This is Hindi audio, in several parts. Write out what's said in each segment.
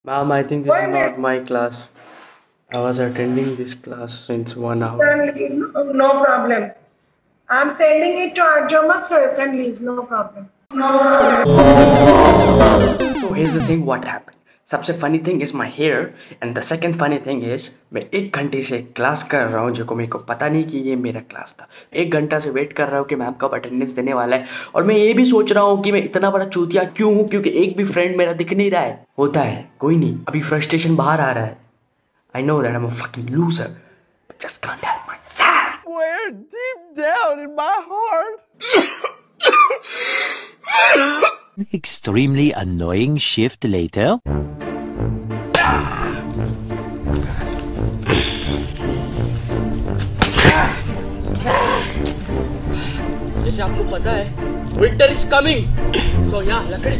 Ma'am, I think this is not my class. I was attending this class since 1 hour. No problem. I'm sending it to Arjoma, so you can leave. No problem. So here's the thing what happened. सबसे funny thing is my hair and the second funny thing is मैं 1 घंटे से क्लास कर रहा हूँ जो को मेरे को पता नहीं कि ये मेरा क्लास था। 1 घंटा से वेट कर रहा हूँ कि मैम कब अटेंडेंस देने वाला है और मैं ये भी सोच रहा हूँ कि मैं इतना बड़ा चूतिया क्यों हूँ क्योंकि एक भी फ्रेंड मेरा दिख नहीं रहा है। होता है कोई नहीं, अभी फ्रस्ट्रेशन बाहर आ रहा है। I know that I am a fucking loser but just can't help myself. Where deep down in my heart. Extremely annoying shift later. जैसे आपको पता है विंटर इज कमिंग, सो यहाँ लकड़ी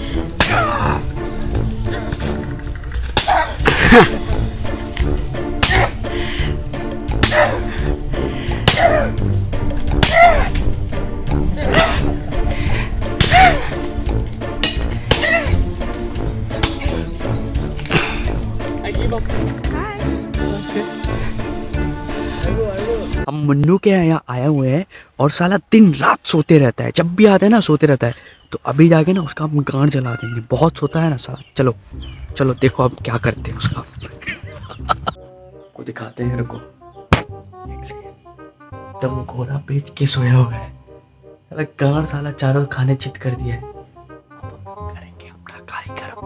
हम मुन्नू के यहाँ आए हुए हैं और साला दिन रात सोते रहता है। जब भी आता है ना सोते रहता है। तो अभी जाके ना उसका हम गांड जला देंगे। बहुत सोता है ना साला। चलो चलो देखो अब क्या करते हैं उसका। को दिखाते हैं। रुको एकदम घोड़ा बेच के सोया हुआ है। साला गांड साला चारों खाने चित कर दिया है। अब करेंगे अपना कार्यक्रम।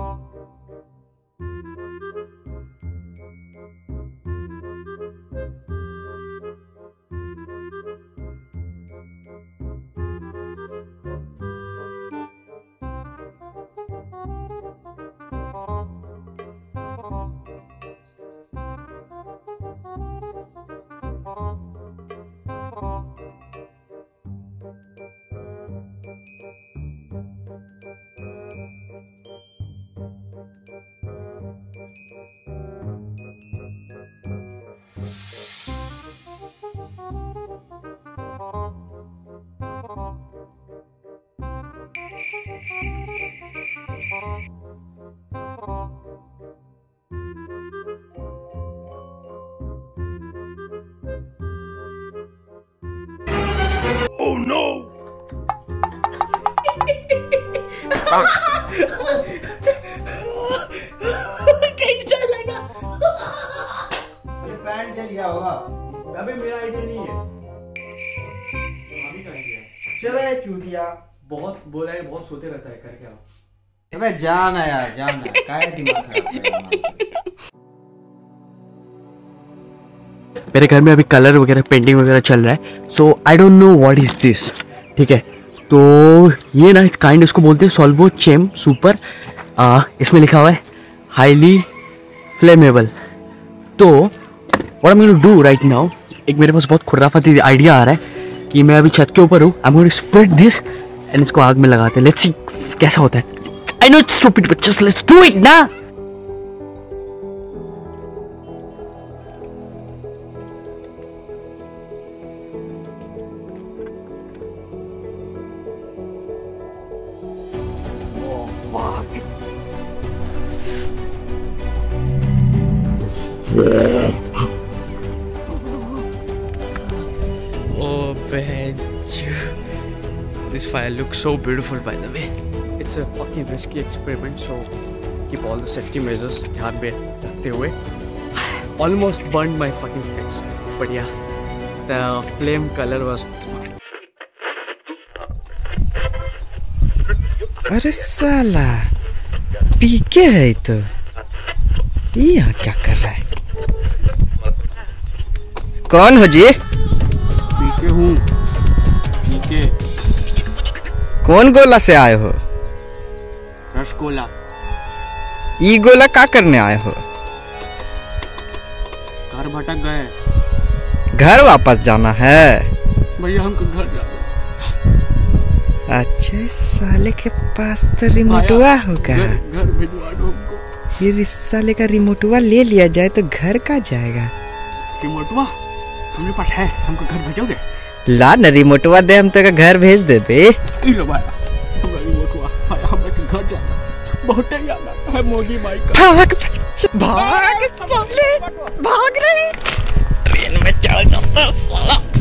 Oh no! कैसा लगा? पैंट जल गया होगा। अबे मेरा आइडिया नहीं है। अभी का आइडिया चले चूतिया। बहुत बोला है, बहुत सोते रहता है। करके आओ। अबे जाना यार, जाना काहे दिमाग खराब कर रहा है। मेरे घर में अभी कलर वगैरह पेंटिंग वगैरह चल रहा है। So I don't know what is this. ठीक है, तो ये ना काइंड इसको बोलते हैं सॉल्वो चेम सुपर। इसमें लिखा हुआ है हाईली फ्लेमेबल। तो what I am going to do right now, एक मेरे पास बहुत खुराफाती आइडिया आ रहा है कि मैं अभी छत के ऊपर हूँ। I am going to spread this and इसको आग में लगाते हैं। लेट्स सी कैसा होता है। I know it's stupid but just let's do it ना। Oh, bench. This fire looks so beautiful, by the way. It's a fucking risky experiment, so keep all the safety measures ध्यान में रखते हुए. Almost burned my fucking face, but yeah, the flame color was. अरे साला पीके है तो ये यहाँ क्या कर रहा है? कौन हो जी? पीके हूँ. पीके. कौन गोला से आए हो? रसगोला. ई गोला क्या करने आए हो? घर भटक गए. घर वापस जाना है? भैया हमको घर जाना. अच्छा इस साले के पास तो रिमोटवा होगा। घर भिजवा दो हमको. ये इस साले का रिमोटवा ले लिया जाए तो घर का जाएगा। रिमोटवा हमारे पास है, हमको घर भेजोगे? ला न रिमोटवा दे, हम तो घर भेज देते। लो भाई, हमारा रिमोटवा, हमारे घर जाना बहुत जाना। है मोगी बाइक का। भाग साले, भाग रही ट्रेन में चढ़ जाता साला।